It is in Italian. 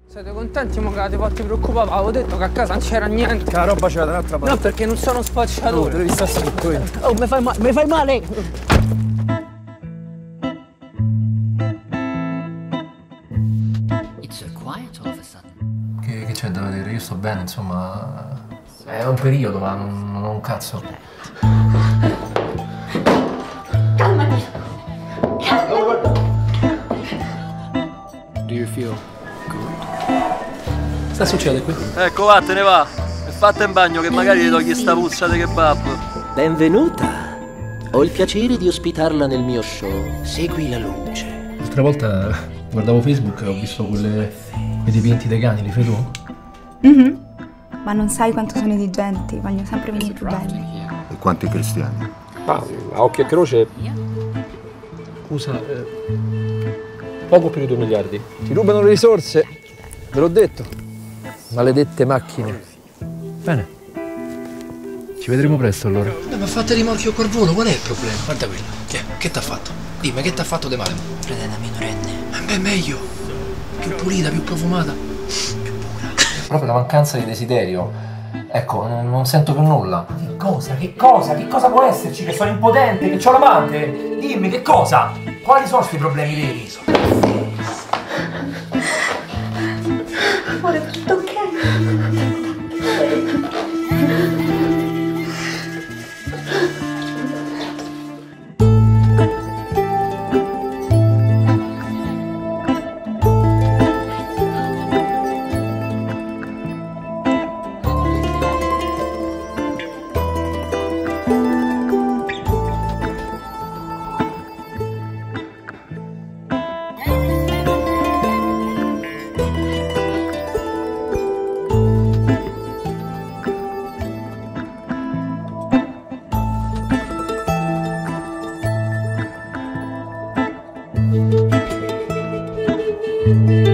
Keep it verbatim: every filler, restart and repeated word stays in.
Siete contenti mo che avete fatto preoccupare? Avevo detto che a casa non c'era niente. Che la roba c'era da un'altra parte. No, perché non sono spacciatore. No, te devi stare scritto io. Oh, mi fai, ma mi fai male! It's so quiet all of a sudden. Che, che c'è da vedere? Io sto bene, insomma. È un periodo, ma non, non ho un cazzo. Calmati! Calmati! Do you feel good? Cosa succede qui? Ecco, vattene va. E fatta in bagno che magari ti togli sta puzza di kebab. Benvenuta. Ho il piacere di ospitarla nel mio show. Segui la luce. L'altra volta guardavo Facebook e ho visto quelle, quei dipinti dei cani, li fai tu? Mm-hmm. Ma non sai quanto sono esigenti, vogliono sempre venire più belli. E quanti cristiani? Ah, a occhio e croce. Scusa, eh, poco più di due miliardi. Ti rubano le risorse, ve l'ho detto. Maledette macchine. Bene. Ci vedremo presto allora. Eh, ma fate rimorchio col volo, qual è il problema? Guarda quella. Che, che t'ha fatto? Dimmi, che t'ha fatto di male? Prende una minorenne. Eh, beh, meglio. Più pulita, più profumata. Più pura. Proprio la mancanza di desiderio. Ecco, non, non sento più nulla. Che cosa? Che cosa? Che cosa può esserci? Che sono impotente? Che ho l'amante? Dimmi, che cosa? Quali sono questi problemi veri? Ora è tutto ok. Thank you.